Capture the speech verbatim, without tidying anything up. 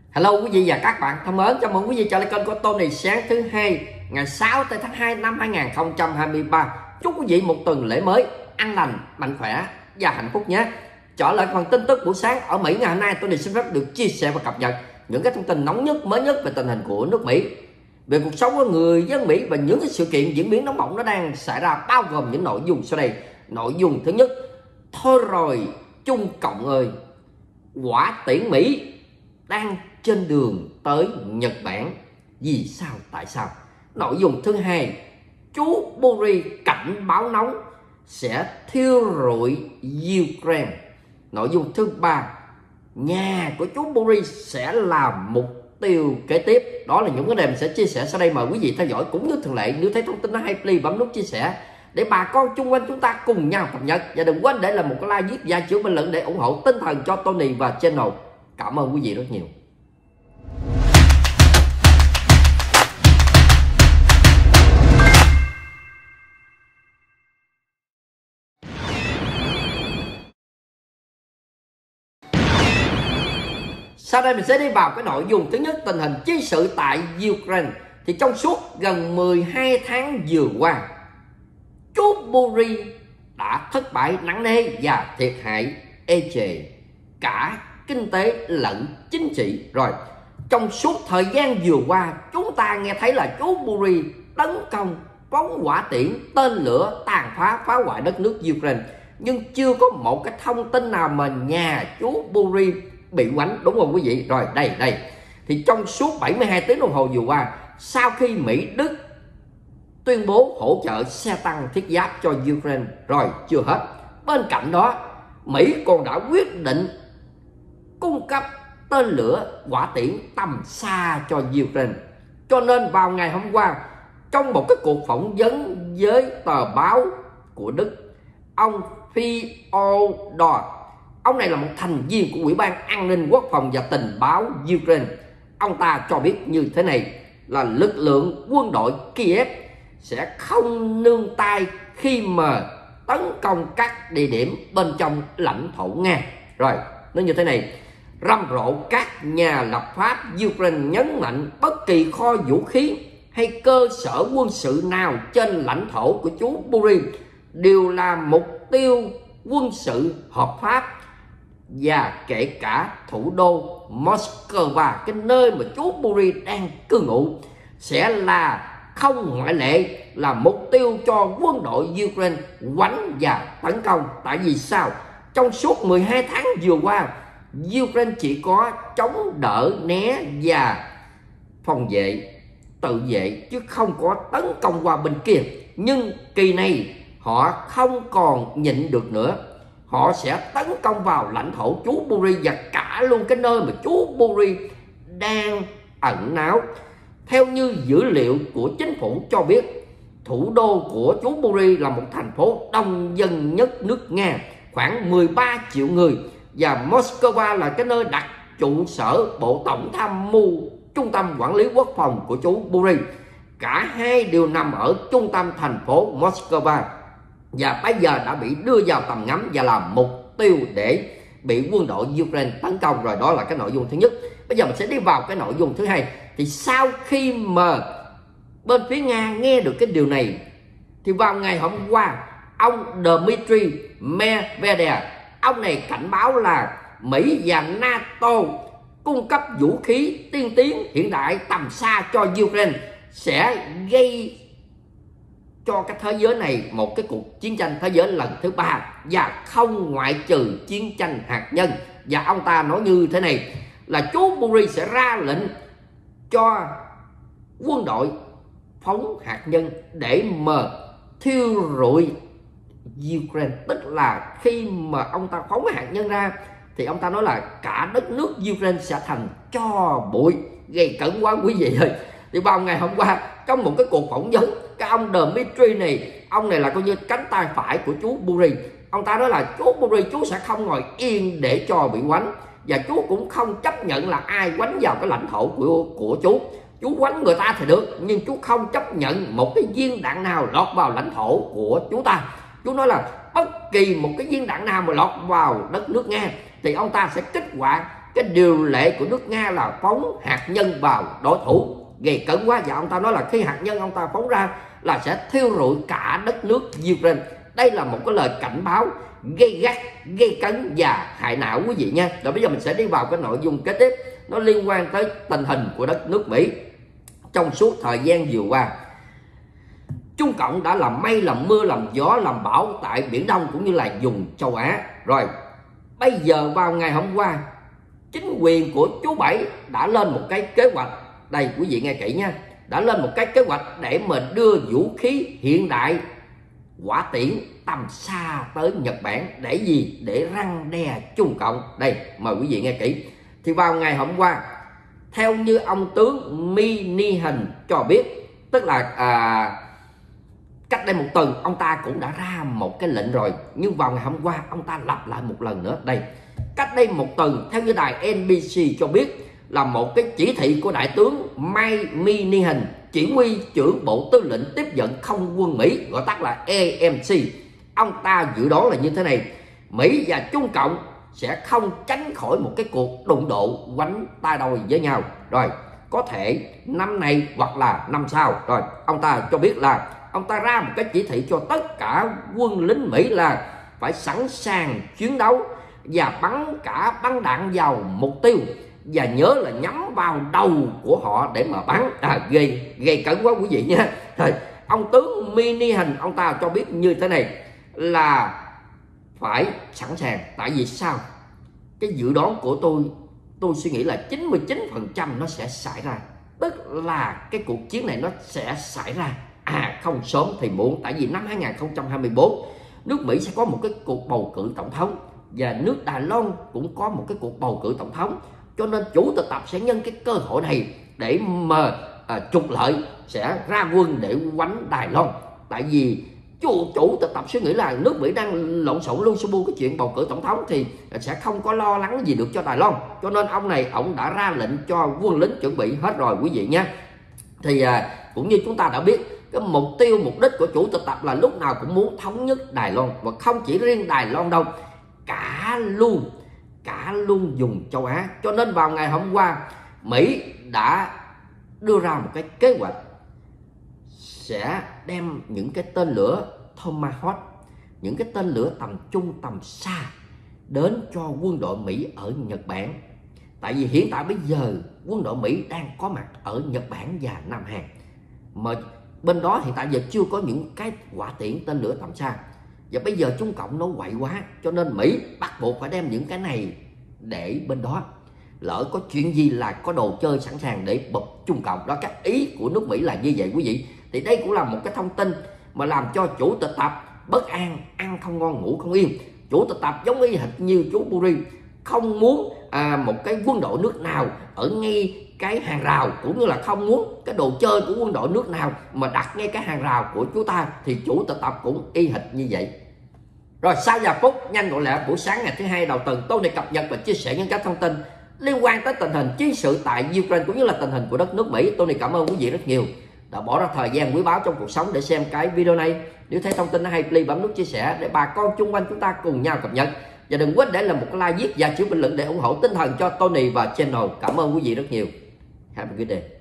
Hello quý vị và các bạn thân mến, chào mừng quý vị trở lại kênh của Tony sáng thứ hai ngày sáu tháng hai năm hai nghìn không trăm hai mươi ba. Chúc quý vị một tuần lễ mới an lành, mạnh khỏe và hạnh phúc nhé. Trở lại phần tin tức buổi sáng ở Mỹ ngày hôm nay, Tony xin phép được chia sẻ và cập nhật những cái thông tin nóng nhất, mới nhất về tình hình của nước Mỹ, về cuộc sống của người dân Mỹ và những cái sự kiện diễn biến nóng bỏng nó đang xảy ra, bao gồm những nội dung sau đây. Nội dung thứ nhất: thôi rồi Trung Cộng ơi, quả tiễn Mỹ đang trên đường tới Nhật Bản. Vì sao? Tại sao? Nội dung thứ hai: chú Boris cảnh báo nóng sẽ thiêu rụi Ukraine. Nội dung thứ ba: nhà của chú Boris sẽ là mục tiêu kế tiếp. Đó là những vấn đề mình sẽ chia sẻ sau đây, mời quý vị theo dõi. Cũng như thường lệ, nếu thấy thông tin nó hay, please bấm nút chia sẻ để bà con chung quanh chúng ta cùng nhau cập nhật, và đừng quên để lại một cái like, viết và chữ bình luận để ủng hộ tinh thần cho Tony và channel. Cảm ơn quý vị rất nhiều. Sau đây mình sẽ đi vào cái nội dung thứ nhất: tình hình chiến sự tại Ukraine. Thì trong suốt gần mười hai tháng vừa qua, chú Boris đã thất bại nặng nề và thiệt hại ê chề cả kinh tế lẫn chính trị. Rồi trong suốt thời gian vừa qua, chúng ta nghe thấy là chú Boris tấn công, phóng hỏa tiễn, tên lửa, tàn phá, phá hoại đất nước Ukraine, nhưng chưa có một cái thông tin nào mà nhà chú Boris bị quánh, đúng không quý vị? Rồi đây đây thì trong suốt bảy mươi hai tiếng đồng hồ vừa qua, sau khi Mỹ Đức tuyên bố hỗ trợ xe tăng thiết giáp cho Ukraine, rồi chưa hết, bên cạnh đó Mỹ còn đã quyết định cung cấp tên lửa, hỏa tiễn tầm xa cho Ukraine. Cho nên vào ngày hôm qua, trong một cái cuộc phỏng vấn với tờ báo của Đức, ông Fyodor, ông này là một thành viên của Ủy ban An ninh Quốc phòng và Tình báo Ukraine, ông ta cho biết như thế này là lực lượng quân đội Kiev sẽ không nương tay khi mà tấn công các địa điểm bên trong lãnh thổ Nga. Rồi nó như thế này: rầm rộ các nhà lập pháp Ukraine nhấn mạnh bất kỳ kho vũ khí hay cơ sở quân sự nào trên lãnh thổ của chú Boris đều là mục tiêu quân sự hợp pháp, và kể cả thủ đô Moscow, cái nơi mà chú Boris đang cư ngụ, sẽ là không ngoại lệ, là mục tiêu cho quân đội Ukraine quánh và tấn công. Tại vì sao? Trong suốt mười hai tháng vừa qua, Ukraine chỉ có chống đỡ, né và phòng vệ, tự vệ, chứ không có tấn công qua bên kia. Nhưng kỳ này họ không còn nhịn được nữa, họ sẽ tấn công vào lãnh thổ chú Boris và cả luôn cái nơi mà chú Boris đang ẩn náu. Theo như dữ liệu của chính phủ cho biết, thủ đô của chú Boris là một thành phố đông dân nhất nước Nga, khoảng mười ba triệu người, và Moscow là cái nơi đặt trụ sở Bộ Tổng tham mưu, trung tâm quản lý quốc phòng của chú Boris. Cả hai đều nằm ở trung tâm thành phố Moscow, và bây giờ đã bị đưa vào tầm ngắm và là mục tiêu để bị quân đội Ukraine tấn công. Rồi đó là cái nội dung thứ nhất. Bây giờ mình sẽ đi vào cái nội dung thứ hai. Thì sau khi mà bên phía Nga nghe được cái điều này, thì vào ngày hôm qua, ông Dmitry Medvedev, ông này cảnh báo là Mỹ và NATO cung cấp vũ khí tiên tiến hiện đại tầm xa cho Ukraine sẽ gây cho cái thế giới này một cái cuộc chiến tranh thế giới lần thứ ba, và không ngoại trừ chiến tranh hạt nhân. Và ông ta nói như thế này là chú Boris sẽ ra lệnh cho quân đội phóng hạt nhân để mà thiêu rụi Ukraine. Tức là khi mà ông ta phóng hạt nhân ra thì ông ta nói là cả đất nước Ukraine sẽ thành tro bụi. Gây cẩn quá quý vị ơi. Thì vào ngày hôm qua, trong một cái cuộc phỏng vấn, cái ông Dmitry này, ông này là coi như cánh tay phải của chú Boris, ông ta nói là chú Boris chú sẽ không ngồi yên để cho bị quánh, và chú cũng không chấp nhận là ai quánh vào cái lãnh thổ của của chú. Chú quánh người ta thì được, nhưng chú không chấp nhận một cái viên đạn nào lọt vào lãnh thổ của chúng ta. Chú nói là bất kỳ một cái viên đạn nào mà lọt vào đất nước Nga thì ông ta sẽ kích hoạt cái điều lệ của nước Nga là phóng hạt nhân vào đối thủ, gây cấn quá. Và ông ta nói là khi hạt nhân ông ta phóng ra là sẽ thiêu rụi cả đất nước Ukraine. Đây là một cái lời cảnh báo gây gắt, gây cấn và hại não quý vị nha. Rồi bây giờ mình sẽ đi vào cái nội dung kế tiếp, nó liên quan tới tình hình của đất nước Mỹ trong suốt thời gian vừa qua. Trung Cộng đã làm mây, làm mưa, làm gió, làm bão tại Biển Đông cũng như là vùng châu Á. Rồi bây giờ vào ngày hôm qua, chính quyền của chú Bảy đã lên một cái kế hoạch. Đây quý vị nghe kỹ nha, đã lên một cái kế hoạch để mà đưa vũ khí hiện đại, hỏa tiễn tầm xa tới Nhật Bản. Để gì? Để răn đe Trung Cộng. Đây mời quý vị nghe kỹ. Thì vào ngày hôm qua, theo như ông tướng Minihan cho biết, tức là à, cách đây một tuần ông ta cũng đã ra một cái lệnh rồi, nhưng vào ngày hôm qua ông ta lặp lại một lần nữa. Đây, cách đây một tuần, theo như đài en bê xê cho biết, là một cái chỉ thị của đại tướng Mike Minihan, chỉ huy trưởng bộ tư lệnh tiếp nhận không quân Mỹ, gọi tắt là a em xê. Ông ta dự đoán là như thế này: Mỹ và Trung Cộng sẽ không tránh khỏi một cái cuộc đụng độ quánh tay đôi với nhau, rồi có thể năm nay hoặc là năm sau. Rồi ông ta cho biết là ông ta ra một cái chỉ thị cho tất cả quân lính Mỹ là phải sẵn sàng chiến đấu và bắn cả bắn đạn vào mục tiêu, và nhớ là nhắm vào đầu của họ để mà bắn. À, gây gây cấn quá quý vị nha. Rồi ông tướng Minihan ông ta cho biết như thế này là phải sẵn sàng. Tại vì sao? Cái dự đoán của tôi, tôi suy nghĩ là chín mươi chín phần trăm nó sẽ xảy ra, tức là cái cuộc chiến này nó sẽ xảy ra, à không sớm thì muộn. Tại vì năm hai nghìn không trăm hai mươi tư nước Mỹ sẽ có một cái cuộc bầu cử tổng thống, và nước Đài Loan cũng có một cái cuộc bầu cử tổng thống. Cho nên chủ tịch Tập sẽ nhân cái cơ hội này để mà à, trục lợi, sẽ ra quân để quánh Đài Loan. Tại vì chủ, chủ tịch Tập suy nghĩ là nước Mỹ đang lộn xộn luôn xô bu cái chuyện bầu cử tổng thống thì sẽ không có lo lắng gì được cho Đài Loan. Cho nên ông này ông đã ra lệnh cho quân lính chuẩn bị hết rồi quý vị nhé. Thì à, cũng như chúng ta đã biết, cái mục tiêu mục đích của chủ tịch Tập là lúc nào cũng muốn thống nhất Đài Loan, và không chỉ riêng Đài Loan đâu, cả luôn cả luôn vùng châu Á. Cho nên vào ngày hôm qua, Mỹ đã đưa ra một cái kế hoạch sẽ đem những cái tên lửa Tomahawk, những cái tên lửa tầm trung tầm xa đến cho quân đội Mỹ ở Nhật Bản. Tại vì hiện tại bây giờ quân đội Mỹ đang có mặt ở Nhật Bản và Nam Hàn, mà bên đó hiện tại giờ chưa có những cái hỏa tiễn tên lửa tầm xa. Và bây giờ Trung Cộng nó quậy quá, cho nên Mỹ bắt buộc phải đem những cái này để bên đó. Lỡ có chuyện gì là có đồ chơi sẵn sàng để bập Trung Cộng. Đó, cái ý của nước Mỹ là như vậy quý vị. Thì đây cũng là một cái thông tin mà làm cho chủ tịch Tập bất an, ăn không ngon ngủ không yên. Chủ tịch Tập giống y hệt như chú Buri, không muốn à, một cái quân đội nước nào ở ngay cái hàng rào, cũng như là không muốn cái đồ chơi của quân đội nước nào mà đặt ngay cái hàng rào của chúng ta. Thì chủ tịch Tập cũng y hệt như vậy. Rồi sau vài phút nhanh gọn lẹ, buổi sáng ngày thứ hai đầu tuần, tôi này cập nhật và chia sẻ những các thông tin liên quan tới tình hình chiến sự tại Ukraine cũng như là tình hình của đất nước Mỹ. Tôi này cảm ơn quý vị rất nhiều đã bỏ ra thời gian quý báu trong cuộc sống để xem cái video này. Nếu thấy thông tin nó hay, please bấm nút chia sẻ để bà con chung quanh chúng ta cùng nhau cập nhật. Và đừng quên để lại một like, viết và chữ bình luận để ủng hộ tinh thần cho Tony và channel. Cảm ơn quý vị rất nhiều. Have a good day.